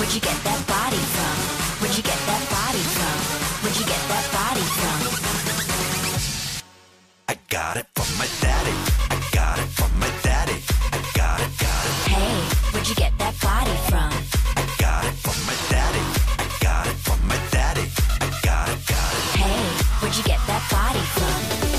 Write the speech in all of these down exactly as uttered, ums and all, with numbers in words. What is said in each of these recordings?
Where'd you get that body from? Where'd you get that body from? Where'd you get that body from? I got it from my daddy. I got it from my daddy. I got it, got it. Hey, where'd you get that body from? I got it from my daddy. I got it from my daddy. I got it, got it. Hey, where'd you get that body from?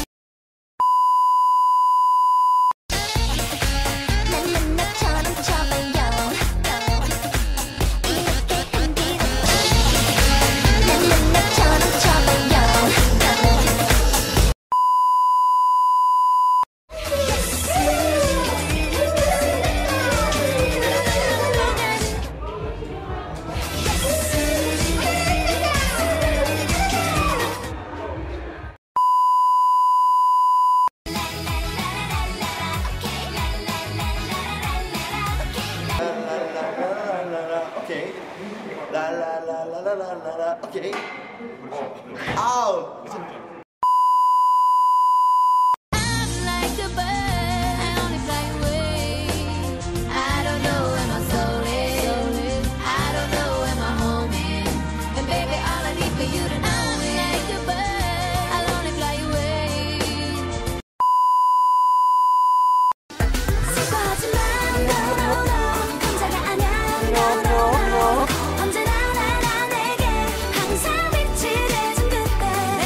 Okay. La la la la la la la la. Okay. Out. I'm like a bird, I only fly away. I don't know where my soul is. I don't know where my home is. And baby, all I need for you to know is like a bird, I'll only fly away. 슬퍼하지만 no no no 감사가 아냐 no no no 언제나 나라 내게 항상 빛이 돼준 그때.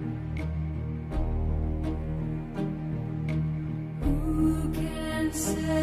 Who can say